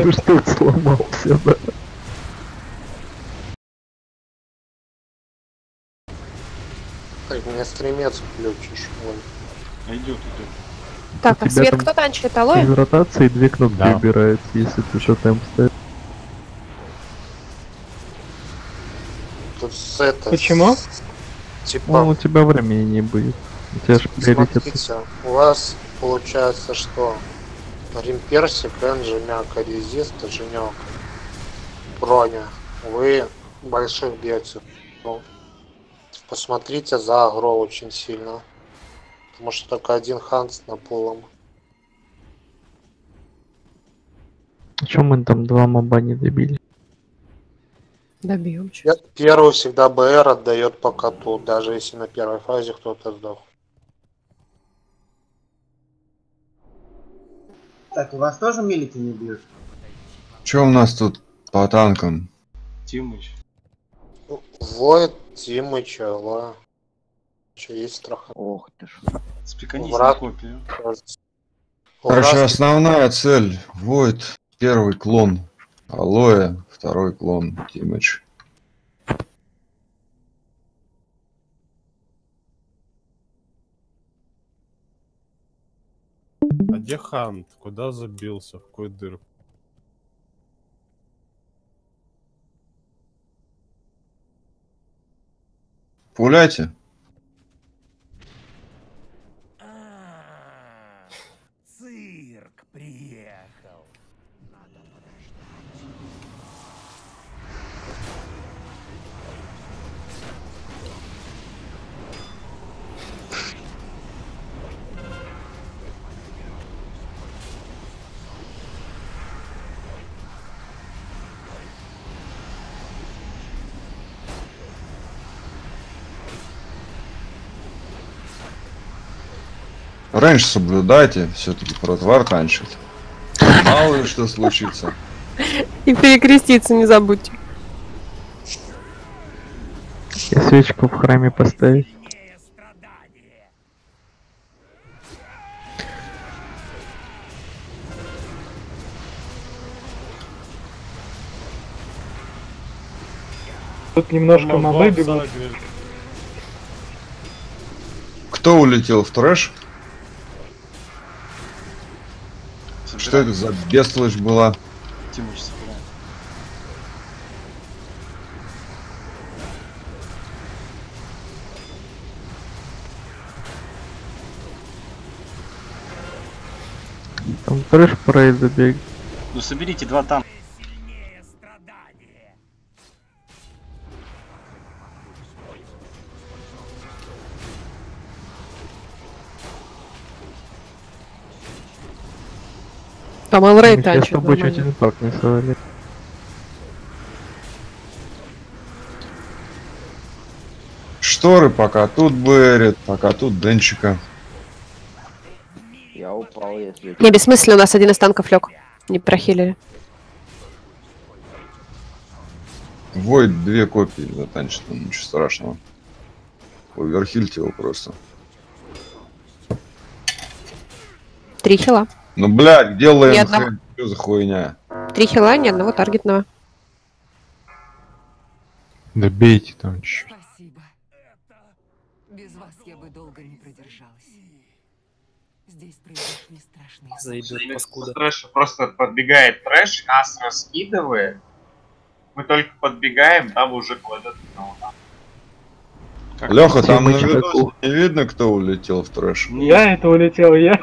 вижу, что он сломался, да. Так, мне стримец включишь, Оль. Идет. Так, а У тебя свет там кто танчит? Алоэ? из ротации 2 кнопки Да. убираются, если ты тотем ставишь. Тут с это... Почему? Типа, Ну, у тебя времени не будет. У тебя же приоритет. смотрите, у вас получается, что Римперсик, Энджи, Мяка, Резист, Женек, Броня. Вы больших бьете. Ну, посмотрите за агро очень сильно. Потому что только один Ханс на полом. Чем мы там 2 моба не добили? Добьем. Первый всегда БР отдает по коту, даже если на первой фазе кто-то сдох. Так, у вас тоже милики не бьют? Че у нас тут по танкам? Тимыч. Воет, Тимыч, Ла. Че есть страха? Ох ты ж. Спеканись на Враг. копию. Короче, основная цель. Войд, первый клон. Алоэ, второй клон. Тимыч. А где Хант? Куда забился? В какую дырку? Пуляйте. Цирк приехал. Надо подождать. Рейндж соблюдайте, все-таки протвар танчит. Мало ли что случится. И перекреститься не забудьте. И свечку в храме поставить. Тут немножко мобы бегут. Кто улетел в трэш? Что это за бестолочь была? Тимыч собираем. Там трэш парейд забег. Ну соберите 2 танка. Там Элрей Сейчас с танчит. тобой чуть нормально. инфаркт не свалит. Шторы пока тут Берет, пока тут Денчика. Я упал, если... Не, бессмысленно, у нас один из танков лег. Не прохилили. Войд 2 копии затанчит, ну, ничего страшного. Оверхильте его просто. 3 хила. Ну блядь, где Ни одного. ЛМХ? Что за хуйня? 3 хила, ни одного таргетного. Да бейте там чуть. Спасибо. Без вас я бы долго не продержалась. Здесь произошли страшные Заебет паскуда. Трэш просто подбегает трэш, нас раскидывает. Мы только подбегаем, там уже кладет на Леха, там на Тимыч видосе такой. не видно, кто улетел в трэш. Я это улетел, я.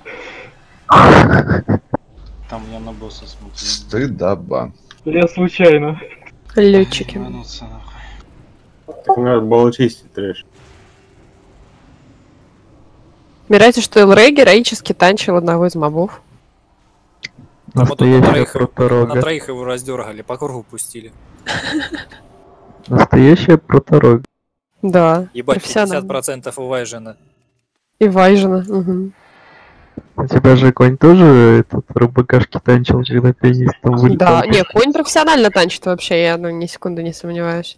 Там я на босса смотрю. Стыдоба. Я случайно. Летчики. Ебануться, нахуй. Так надо было чистить трэш. Убирайте, что Элрей героически танчил одного из мобов. Там вот тут на Настоящая троих, проторога. на троих его раздергали, по кругу пустили. Настоящая проторога. Да, Ебать, профессионально. 50% у Вайжена. И Вайжена. Угу. У тебя же конь тоже этот РБКшки танчил, когда пианист там вылетал. Да, не, конь профессионально танчит вообще, я ни секунды не сомневаюсь.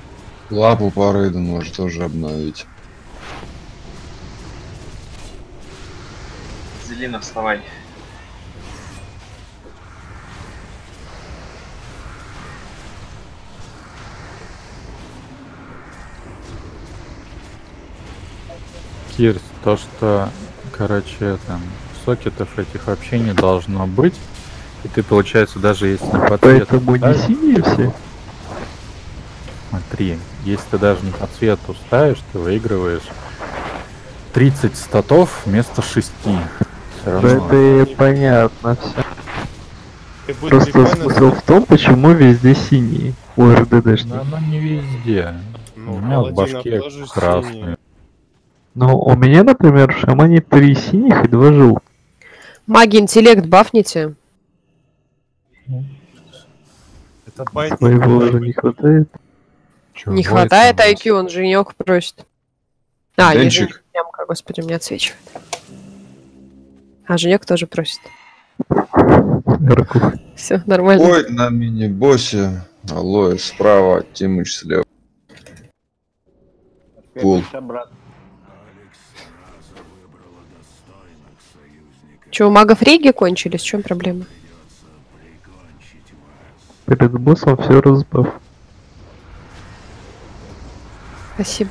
Лапу по рейду может тоже обновить. Зелина, вставай. Кирс, то, что, короче, там, сокетов этих вообще не должно быть, и ты, получается, даже если на подсветку Поэтому не синие все. Смотри, если ты даже не по цвету ставишь, ты выигрываешь 30 статов вместо 6. Все Да равно. это и понятно все. И будет Просто прикольно, смысл в том, почему везде синие у Но РДДшников. оно не везде. Ну, У меня в паладинов башке тоже красный. синие. Ну, у меня, например, в шамане 3 синих и 2 желтых. Маги интеллект бафните. Это байт Своего уже не хватает. Чё, Не Войт хватает там IQ, он женек просит. А, Денчик. еженек, ямка, господи, мне отсвечивает. А женек тоже просит. Горкух. Все, нормально. Ой, на мини-боссе. Алоэ справа, Тимыч слева. Пул. Че, у магов реги кончились? В чем проблема? Перед боссом все разбав. Спасибо.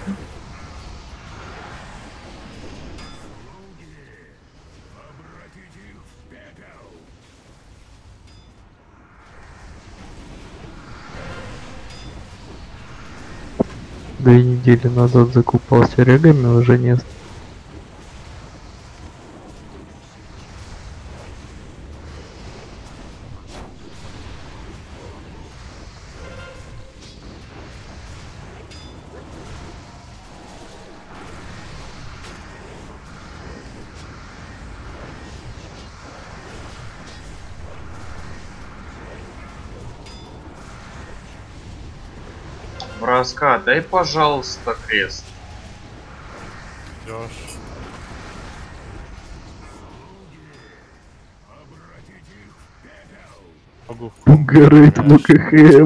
Две недели назад закупался регами, уже нет. Броска, дай, пожалуйста, крест. Идёшь. Могу в Горит МКХМ.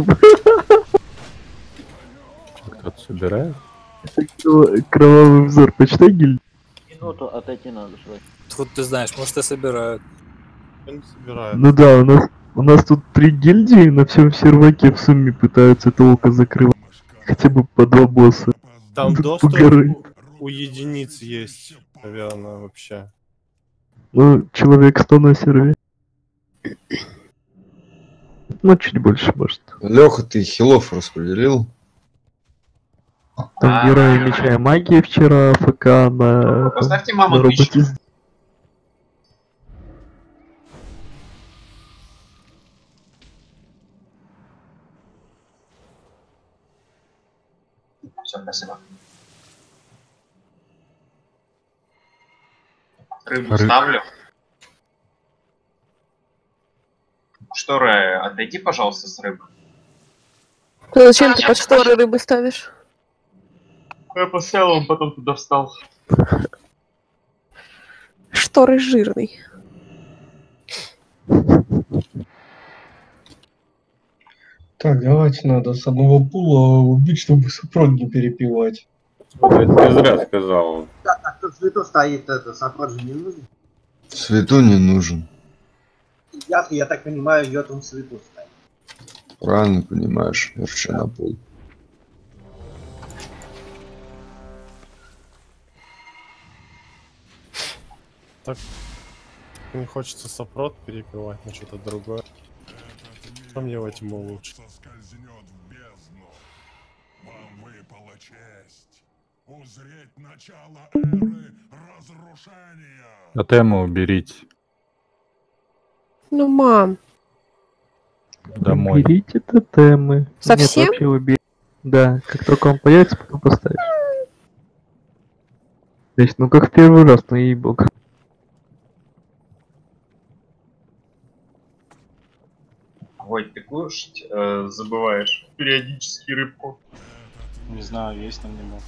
кто-то собирает? Кровавый взор, почитай гильдию. Минуту отойти надо срочно. Тут ты знаешь, может и собирают. не собирают. Ну да, у нас тут 3 гильдии на всем серваке в сумме пытаются это око закрывать. Хотя бы по 2 босса. Там Тут доступ погоры. у единиц есть, наверное, вообще. Ну, человек 100 на сервере. Ну, чуть больше, может. Леха, ты хилов распределил? Там герои меча и магии вчера, ФК на... Поставьте на маму роботе. тысячу. Все, спасибо. Рыбу ставлю. Шторы, отойди, пожалуйста, с рыбы. Ну, зачем ты под шторы рыбы ставишь? Я поставил, он потом туда встал. Шторы жирный. Так, давайте надо с одного пула убить, чтобы сопрот не перепивать. Ты зря сказал. Так, а кто в свету стоит, это сопрот же не нужен? Свету не нужен. Я так понимаю, йод он в свету стоит. Правильно понимаешь, верча на пол. Так не хочется сопрот перепивать на что-то другое. Что мне в этом лучше? Тотемы уберите. Ну, мам. Домой. Берите тотемы. Совсем? Нет, вообще убери. Да, как только он появится, потом поставишь. То есть, ну как в первый раз, ну ей-бог. Войт, ты кушать забываешь периодически рыбку. Не знаю, есть там не был.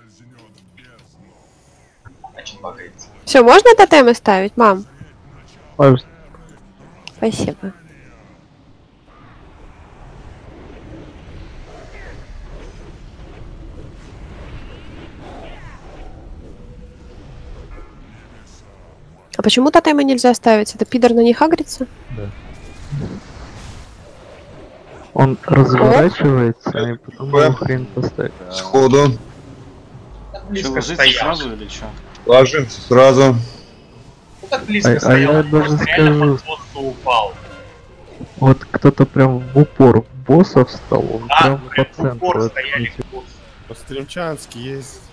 Очень багается. Все, можно тотемы ставить, мам? Пожалуйста. Спасибо. А почему тотемы нельзя ставить? Это пидор на них агрится? Да. Он разворачивается, и потом его хрен поставить. Сходу. Что, ложиться сразу или что? Ложимся сразу. Ну так близко я стоял, даже просто реально скажу. под босса упал. Вот кто-то прям в упор в босса встал, он Да, прям прям по в центру. упор стояли отметил. к боссу. По-стримчански есть.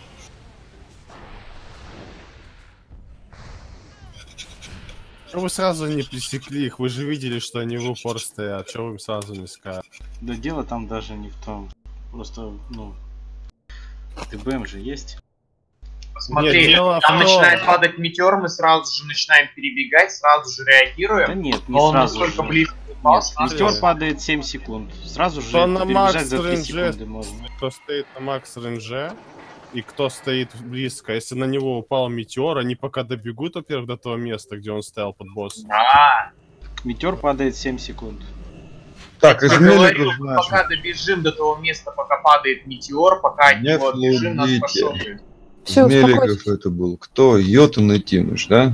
Что вы сразу не пресекли их? Вы же видели, что они в упор стоят. Чего вы им сразу не сказали? Да дело там даже не в том. Просто, ну... ТБМ же есть. Смотри, Нет, дело там в том- начинает падать метеор, мы сразу же начинаем перебегать, сразу же реагируем. Да нет, не Но он сразу настолько же. близко упал, Нет, что метеор надо- падает 7 секунд. Сразу же Кто на перебежать макс за 3 рейнже, секунды можно. кто стоит на макс рейнже, и кто стоит близко. Если на него упал метеор, они пока добегут, во-первых, до того места, где он стоял под боссом. А, Метеор падает 7 секунд. Так, из я говорю, меликов мы наших. пока добежим до того места, пока падает метеор, пока от Не него отбежим, нас флудите. пошокает. Всё, Из меликов успокойтесь. это был. Кто? Йотун и Тимыш, да?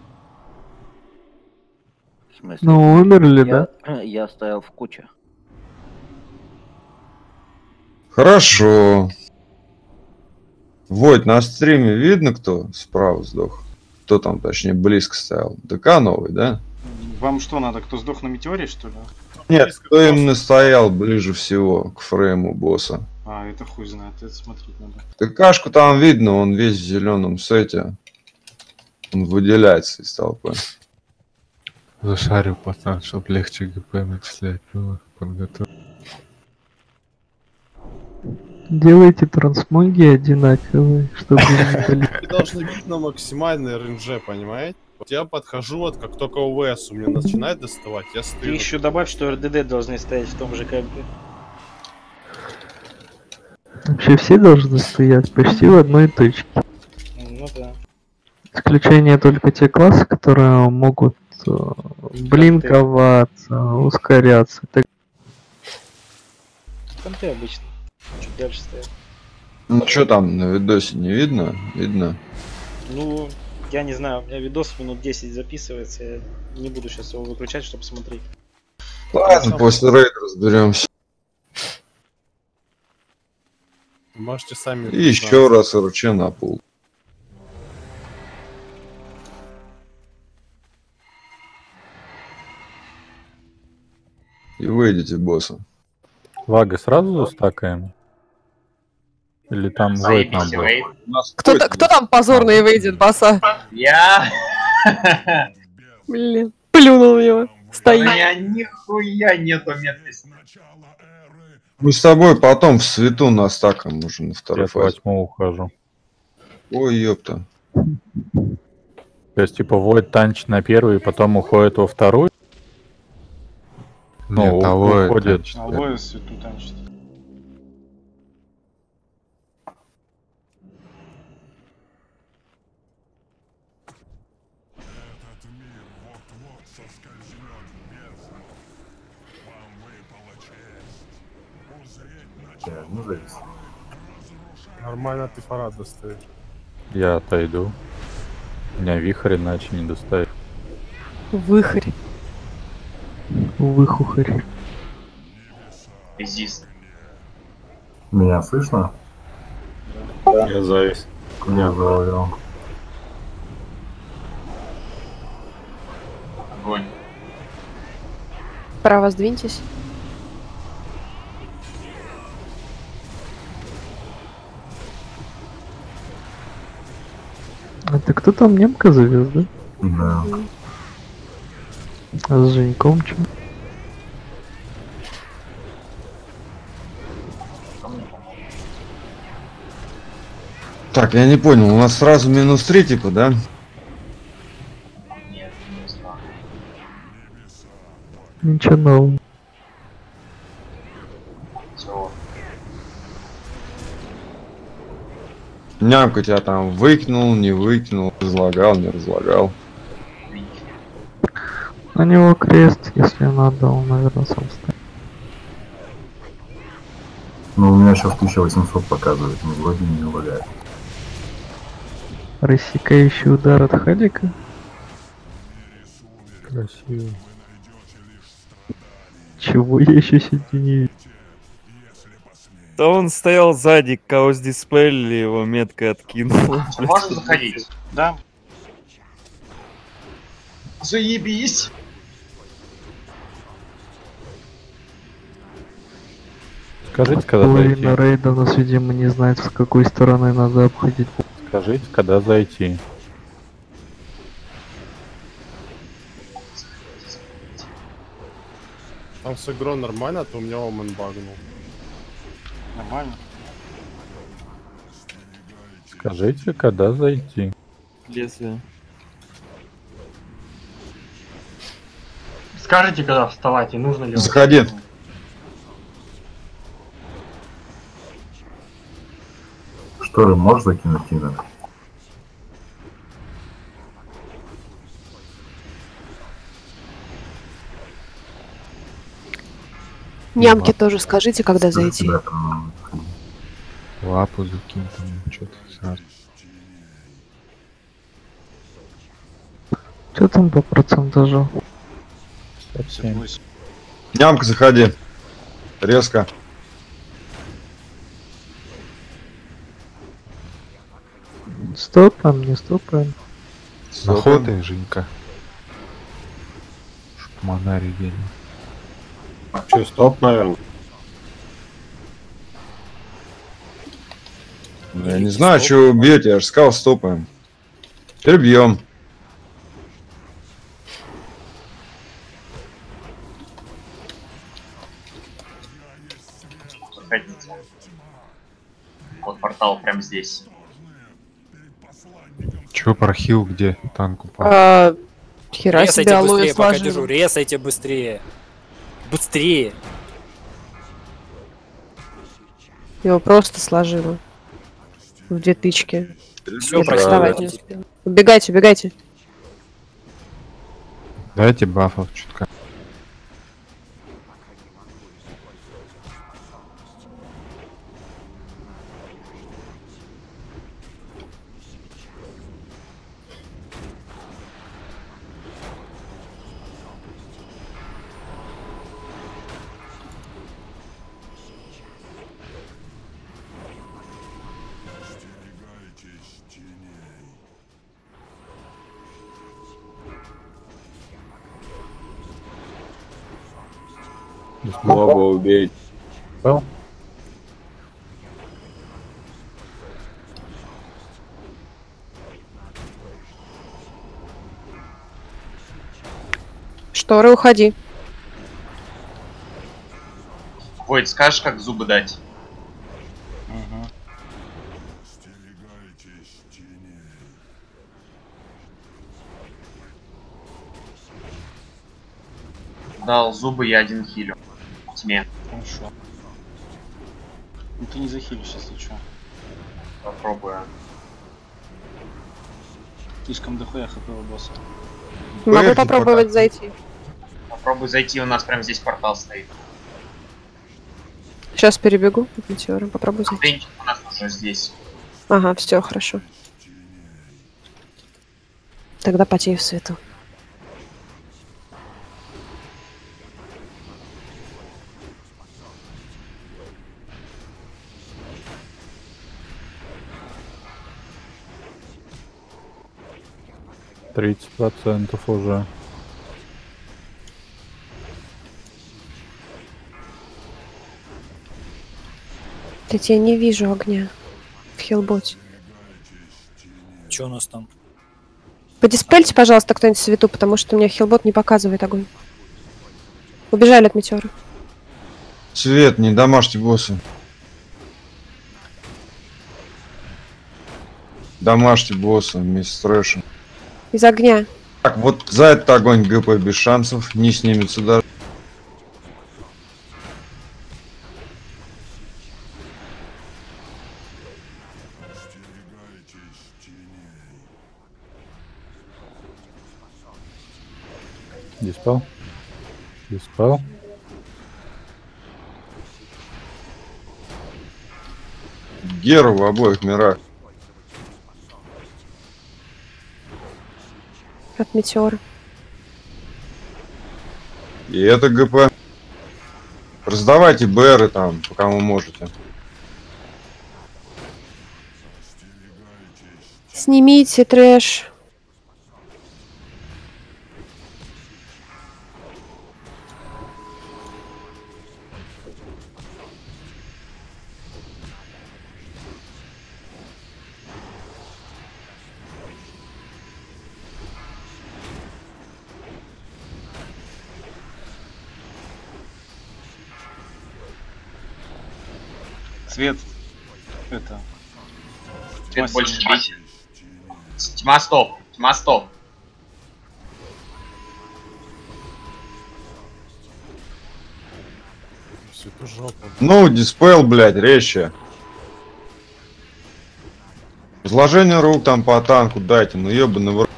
В смысле? Ну, умерли, да? Я стоял в куче. Хорошо. Войт, на стриме видно, кто справа сдох? Кто там, точнее, близко стоял? ДК новый, да? Вам что надо, кто сдох на метеоре, что ли? Нет, кто именно стоял ближе всего к фрейму босса? А, это хуй знает, это смотреть надо. ДКшку там видно, он весь в зеленом сете. Он выделяется из толпы. Зашарил, пацан, чтоб легче ГП начислять было. Подготовь. Делайте трансмоги одинаковые, чтобы не были. Вы должны бить на максимальной рейнже, понимаете? Вот я подхожу, вот как только ОВС у меня начинает доставать, я Ты стою. еще добавь, что РДД должны стоять в том же кемпе. Вообще все должны стоять почти в одной точке. Ну да. Исключение только те классы, которые могут блинковаться, ускоряться. Так, Там ты обычно. Чуть дальше стоят. Ну что там на видосе не видно? Видно. Ну, я не знаю, у меня видос минут 10 записывается, я не буду сейчас его выключать, чтобы смотреть. Ладно, после рейда разберемся. Можете сами... И еще раз РЧ на пул. И выйдете босса. Вага сразу стакаем? Или там Войт нам был? Кто там позорный выйдет, босса? Я. Блин, плюнул в него. У Стоит. меня нихуя нету меткости. Мы с тобой потом в свету настакаем уже на второй Я по фазе. 8 ухожу. Ой, ёпта. То есть, типа, Войт танчит на первую, и потом уходит во вторую? Ну, Нет, а Войт уходит. танчит. А Войт свету танчит. Нормально ты парад достаешь. Я отойду. Меня вихрь иначе не доставит. Выхрь. выхухарь. Резист. Меня слышно? Я завис. Я завел. Огонь. Право сдвиньтесь. Это кто там немка завез, да? Да. А с Женьком что? Так, я не понял, у нас сразу минус 3 типа, да? Нет, минус 2. Ничего нового. Все. Нямка тебя там выкинул, не выкинул, разлагал, не разлагал. На него крест, если надо, он, наверное, сам ставит. Ну, у меня сейчас 1800 показывает, но вроде не валяет. Рассекающий удар от Халика. Красиво. Чего я еще сидению? Да он стоял сзади, кого с диспелли его меткой откинул. Можно заходить? Да. Заебись! Скажите, когда Половина зайти. рейда нас, видимо, не знает, с какой стороны надо обходить. Скажите, когда зайти. Там с игрой нормально, а то у меня Омен багнул. Нормально. Скажите, когда зайти. Лезвие. Скажите, когда вставать и нужно ли... Заходи. Шторы можешь закинуть, Тина? Нямки тоже скажите, когда зайти. Лапу закинь там, что-то сразу. Что там по процентажу? 57. Нямка, заходи. Резко. Стопаем, не стопаем. Находай, Женька. Чтоб Монари гели. Че, стоп, наверное? Я не знаю, что вы бьете, я же сказал, стопаем. Теперь бьем. Заходите. Вот портал прямо здесь. Чё, прохил где? Танк упал. Хера себе, Резайте алоэ быстрее, пока сложил. держу. Резайте быстрее. Быстрее. Его просто сложило. В 2 тычки. Всё, Я вставать не правильно. успела. Убегайте, убегайте. Дайте бафов чутка. Моба убей. Понял? Шторы, уходи. Войд, скажешь, как зубы дать? Угу. Дал зубы, я один хилю. В тьме. Хорошо. Ну ты не захилишь, если что. Попробую. Слишком дохуя хп у босса. Могу попробовать зайти. Попробуй зайти, у нас прямо здесь портал стоит. Сейчас перебегу под метеором, попробую зайти. Венчик у нас уже здесь. Ага, все, хорошо. Тогда потею в свету. %30 уже. Я не вижу огня в хилботе. Что у нас там? Подиспельте, пожалуйста, кто-нибудь свету, потому что у меня хилбот не показывает огонь. Убежали от метеора. Свет, не домашний босса. Домашний босса вместе с трэшем. Из огня. Так, вот за этот огонь ГП без шансов, не снимется даже. Диспел. Диспел. Геру в обоих мирах. От метеора. И это ГП. Раздавайте БРы там, пока вы можете. Снимите трэш. Свет. Это. Свет больше бить. Тьма стоп. Тьма стоп. Ну, диспел, блядь, резче. Изложение рук там по танку дайте, ну ёбаный в рот.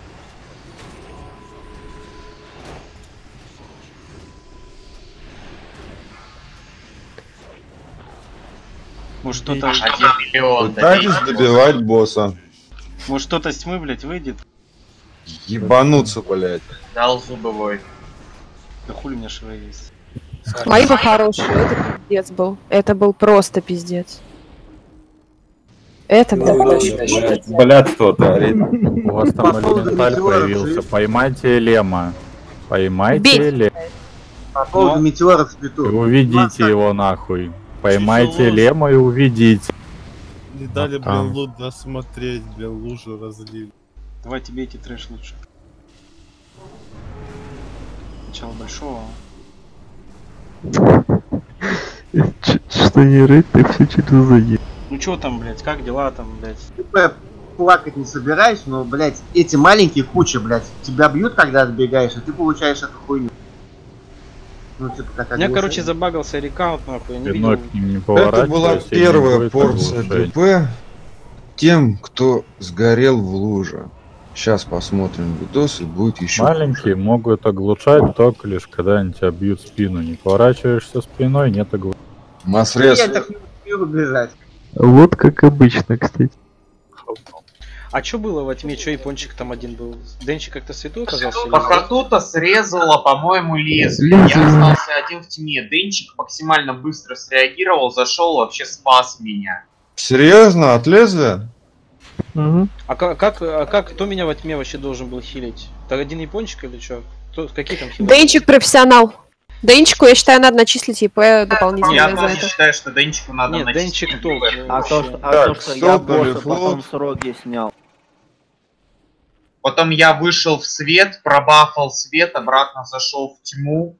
Может кто-то... 1 миллион. Пытайтесь добивать босса. Может кто-то с тьмы, блядь, выйдет? Ебануться, блядь. Дал зубы вой. Да хули у меня швы есть. Мои бы хорошие, это пиздец был. Это был просто пиздец. Это, блядь, Блядь, кто-то орит. У вас там элементаль появился. Поймайте Лема. Поймайте Лема. По поводу метеоров в свету. И уведите его нахуй. Поймайте Лема и уведите. Не дали, блин, лут досмотреть, блин, лужи разлили. Давайте бейте трэш лучше. Начало большого. Что не рыть, так все через один. Ну чё там, блядь, как дела там, блядь? Ты плакать не собираюсь, но, блядь, эти маленькие кучи, блядь, тебя бьют, когда отбегаешь, а ты получаешь эту хуйню. Ну, типа, как У меня, короче, забагался рекаунт, нахуй, я не видел. Это была первая порция ГП тем, кто сгорел в луже. Сейчас посмотрим видос и будет еще. Маленькие могут оглушать только лишь когда они тебя бьют в спину. Не поворачиваешься спиной, нет оглушения. Масрез. Я так не успел бежать. Вот как обычно, кстати. А чё было во тьме? Чё япончик там один был? Денчик как-то святой оказался? По форту-то срезала, по-моему, лезвие. Я остался один в тьме. Денчик максимально быстро среагировал, зашел, вообще спас меня. Серьезно? От лезвия? Угу. А как кто меня во тьме вообще должен был хилить? Это один япончик или чё? Какие там хилы? Денчик профессионал. Денчику, я считаю, надо начислить ИП дополнительно. Я за тоже это. считаю, что Денчику надо Нет, начислить. Денчик топ. А то, что я босса потом с роги снял. Потом я вышел в свет, пробафал свет, обратно зашел в тьму.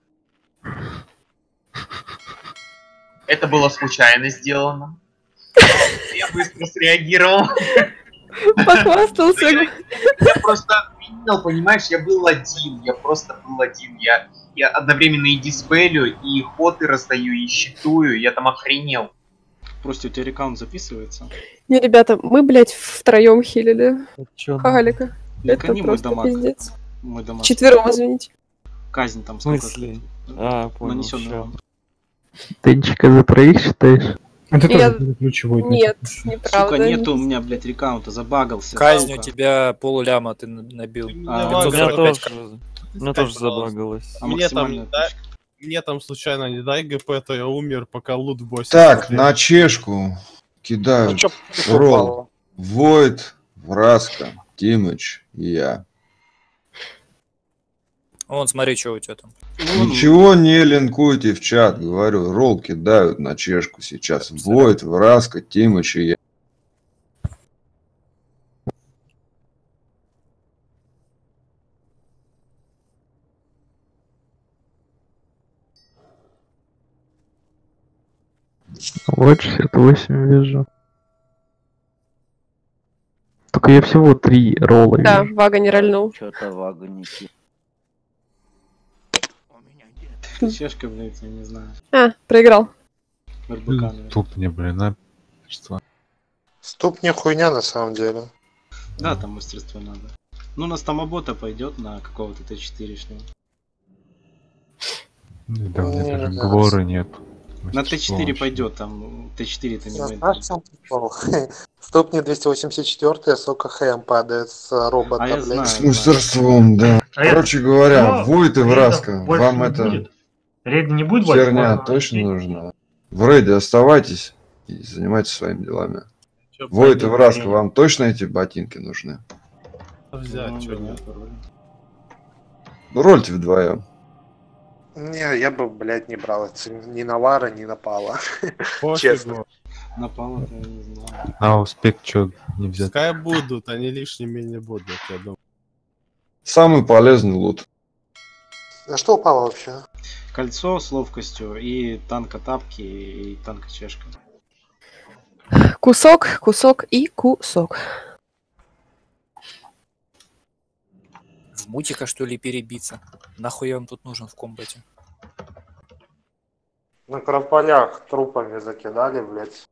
Это было случайно сделано. Я быстро среагировал. Похвастался. Я просто видел, понимаешь, я был один. Я просто был один. Я одновременно и диспелю, и хоты раздаю, и щитую. Я там охренел. Просто у тебя рекаунт записывается. Не, ребята, мы, блядь, втроем хилили Халика. Только Это не мой просто дамаг. пиздец. Мой дамаг. Четвером, извините. Казнь там В смысле? А, понял. Нанесённая. Тенчика за троих считаешь? Это тоже ключевой. Нет, неправда. Сука, нету у меня, блядь, рекаунта, забагался. Казнь у сука. тебя полуляма ты набил. А, 545 Мне тоже забагалось. А Мне там, максимальная мне там случайно не дай ГП, то я умер, пока лут в боссе. Так, смотрел. на чешку кидают ролл. Войд, Враска, Тимыч и я. Вон, смотри, что у тебя там. Ничего не линкуйте в чат, говорю, ролл кидают на чешку сейчас. Войд, Враска, Тимыч и я. Вот 68 вижу. Только я всего 3 ролла Да, вижу. Вага не рольнул. Что-то Вага не кидает. Чешка, блядь, я не знаю. А, проиграл. РБК, наверное. Ступни, блин, а? Что? Ступни хуйня на самом деле. Да, там мастерство надо. Ну, на стамобота пойдет на какого-то Т4-шного. Да, у меня даже Глоры нет. На Т4 пойдет, там Т4-то не Знаешь, войдет. сам прикол? Ступни 284, сука, хэм падает с робота, А я блядь. знаю. С мастерством, да. Короче говоря, Войт и Враска, больше вам не это будет. Рейда не будет больше? херня Можно точно идти. нужна. В рейде оставайтесь и занимайтесь своими делами. Чё, Войт и пойдём Враска, в рейд? вам точно эти ботинки нужны? Взять, чё нет. Ну, рольте вдвоем. Не, я бы, блядь, не брал это ни на Вара, ни на Пала. Пофигу. Честно. Напало-то я не знаю. А успех что не взять? Пускай будут, они лишними не будут, я думаю. Самый полезный лут. А что упало вообще? Кольцо с ловкостью и танка-тапки, и танка-чешка. Кусок, кусок и кусок. В мутика, что ли, перебиться? Нахуй он тут нужен в комбате? На крополях трупами закидали, блядь.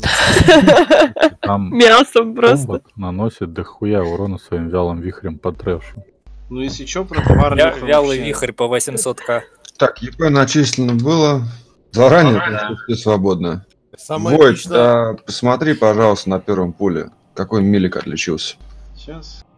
Там Мясом просто. комбат наносит дохуя урона своим вялым вихрем по трэшу. Ну если чё, про товарных Вялый вихрь по 800к. Так, ЕП начислено было. Заранее, потому что все свободны. Самое Войт, эпичное- посмотри, пожалуйста, на первом пуле, какой милик отличился. Сейчас.